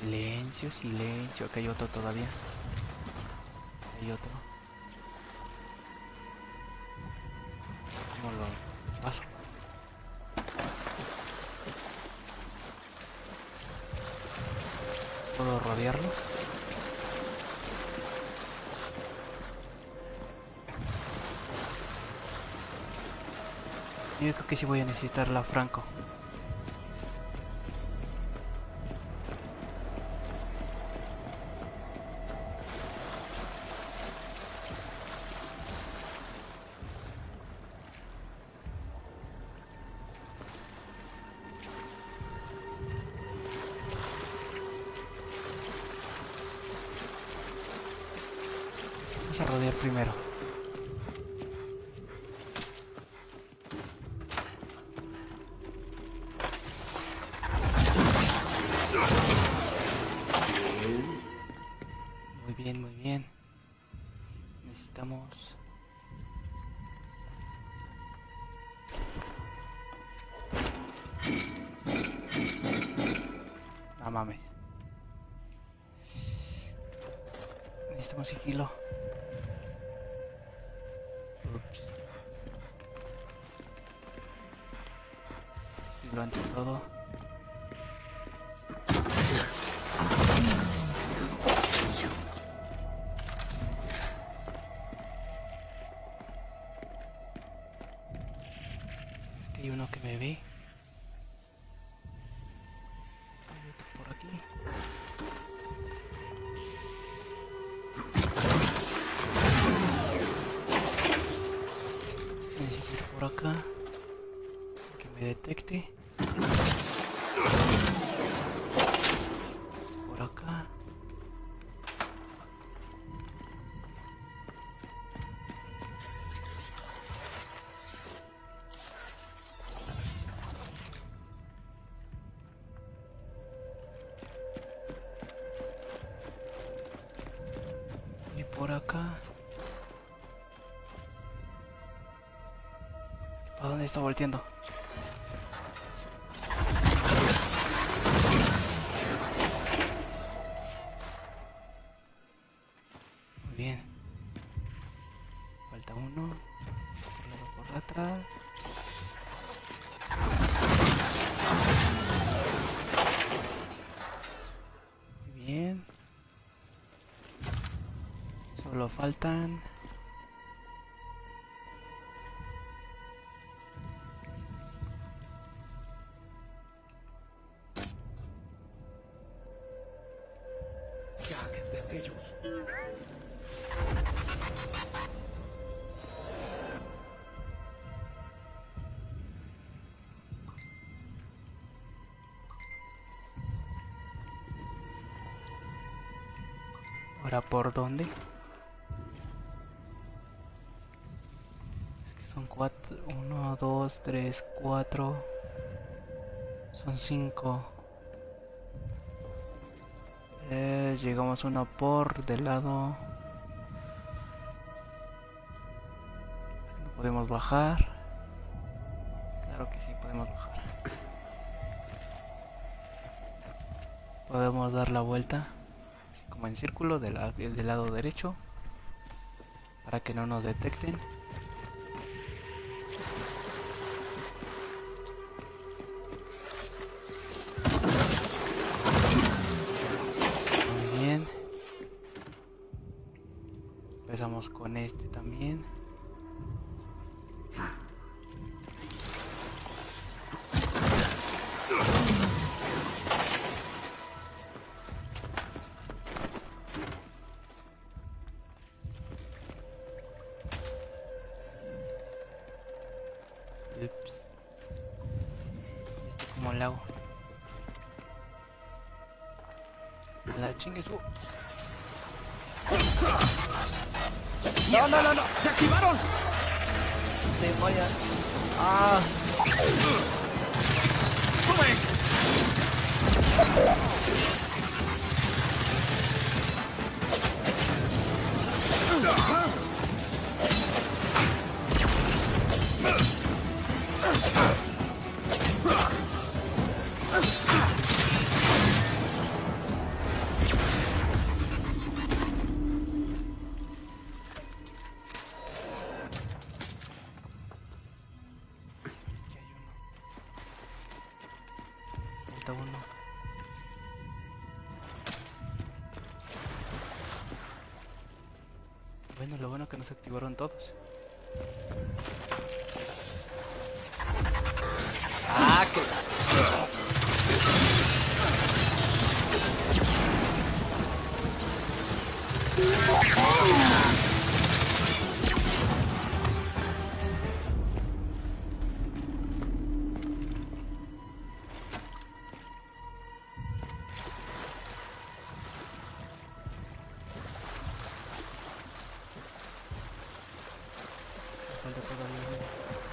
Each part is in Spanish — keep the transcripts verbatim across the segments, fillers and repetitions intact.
Silencio, silencio. Acá hay otro todavía. Hay otro. ¿Cómo lo paso? ¿Puedo rodearlo? Yo creo que sí voy a necesitar la Franco. Vamos a rodear primero. Muy bien, muy bien. Necesitamos... No mames. Necesitamos sigilo. Ups. Sigilo ante todo. Es que hay uno que me ve. Hay otro por aquí. Necesito ir por acá. Que me detecte. Por acá. Y por acá. ¿A dónde está volteando? Muy bien. Falta uno. Por lado por atrás. Muy bien. Solo faltan... Jack, destellos. ¿Ahora por dónde? Es que son cuatro. Uno, dos, tres, cuatro. Son cinco. Eh, llegamos uno por del lado. No podemos bajar. Claro que sí podemos bajar. Podemos dar la vuelta, así como en círculo del, la del lado derecho, para que no nos detecten. Empezamos con este también. Ups. Este como el agua. La chingue su. ¡No, no, no, no! ¡Se activaron! Demonios. Ah. ¿Cómo es? falta uno. Bueno, lo bueno que no se activaron todos. Ah, que... Falta todavía.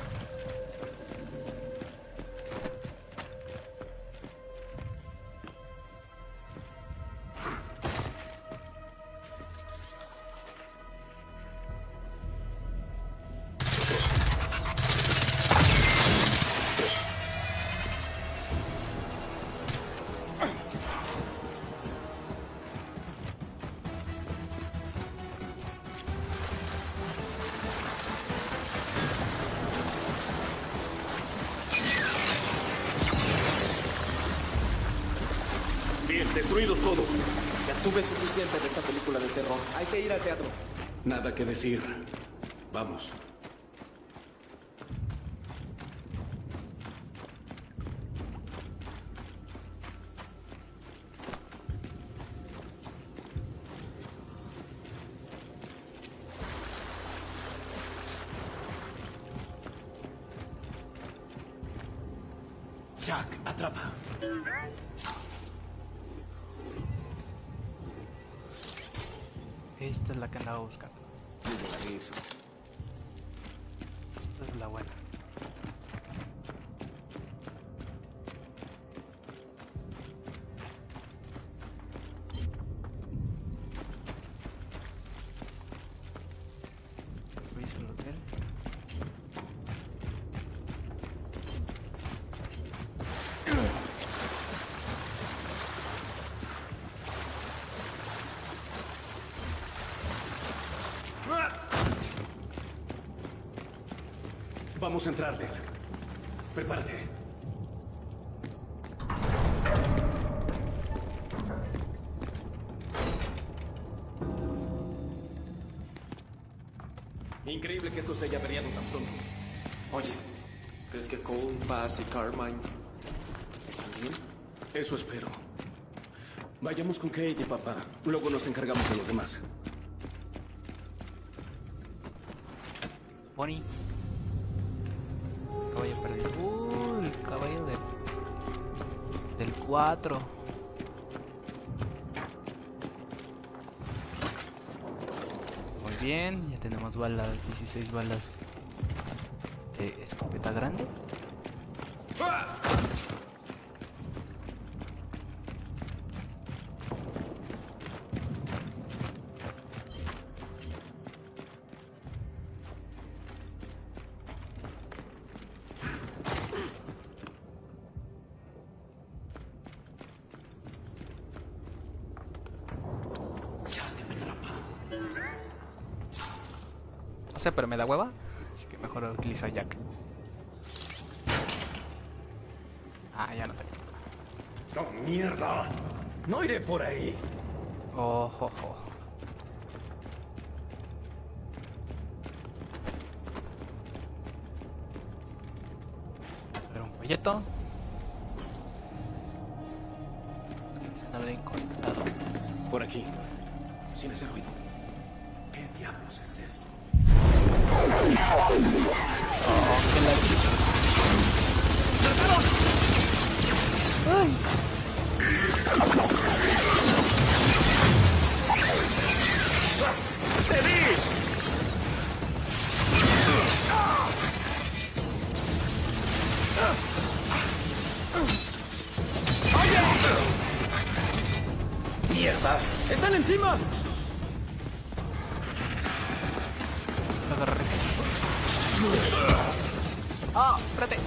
Bien, destruidos todos. Ya tuve suficiente de esta película de terror. Hay que ir al teatro. Nada que decir. Vamos. Jack, atrapa. Esta es la que andaba buscando. Eso. Esta es la buena. Reviso el hotel. Vamos a entrarle. Prepárate. Increíble que esto se haya averiado tan pronto. Oye, ¿crees que Cole, Paz y Carmine están bien? Eso espero. Vayamos con Kate y papá. Luego nos encargamos de los demás. Bonnie. Caballo perdido. Uh, el caballo de, del cuatro. Muy bien, ya tenemos balas, dieciséis balas de escopeta grande. No sé, pero me da hueva, así que mejor utilizo a Jack. Ah, ya no tengo. ¡No, mierda! ¡No iré por ahí! Oh, jo, jo. Vamos a ver un folleto. Se habrá encontrado. Por aquí. Sin ese ruido. ¿Qué diablos es esto? Oh, qué la... ¡Ay! ¡Te vi! ¡Mierda! ¡Están encima! Agarré. ¡Ah! ¡Espérate!